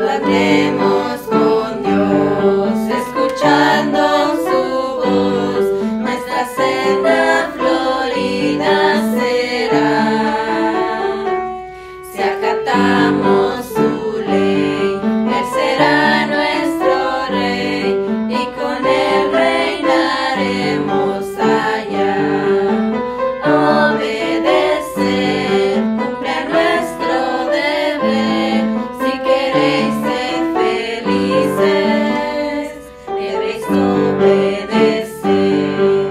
Andemos con Dios, escuchando su voz, nuestra senda florida será. Si acatamos su ley, Él será nuestro Rey, y con Él reinaremos allá. Obedecer, cumplir nuestro deber. Si queréis ser felices, debéis obedecer.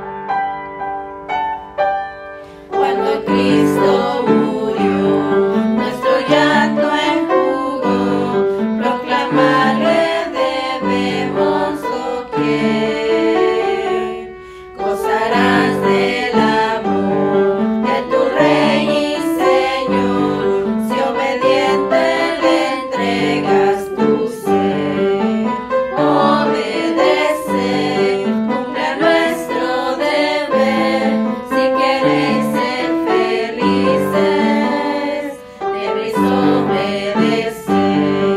Cuando Cristo murió, nuestro llanto enjugó, proclamarle debemos lo que gozarás del amor de tu Rey y Señor, si obediente le entregas tu ser. Obedecer, cumplir nuestro deber. Si queréis ser felices, debéis obedecer.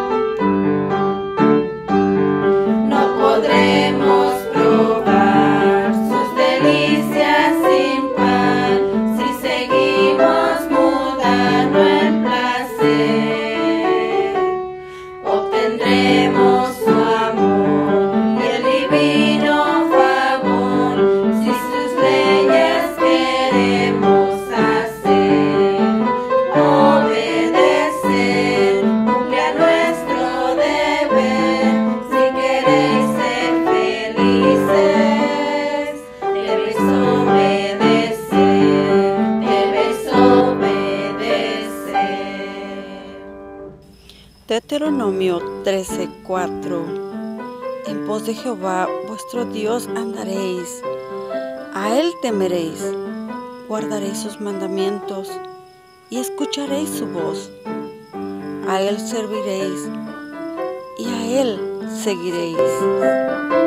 No podremos probar sus delicias sin pan, si seguimos mudando en placer. Obtendremos su amor y el divino favor, si sus leyes queremos hacer. Obedecer, cumplir nuestro deber. Si queréis ser felices, debéis obedecer, debéis obedecer. Deuteronomio 13:4. En pos de Jehová vuestro Dios andaréis, a Él temeréis, guardaréis sus mandamientos y escucharéis su voz. A Él serviréis y a Él seguiréis.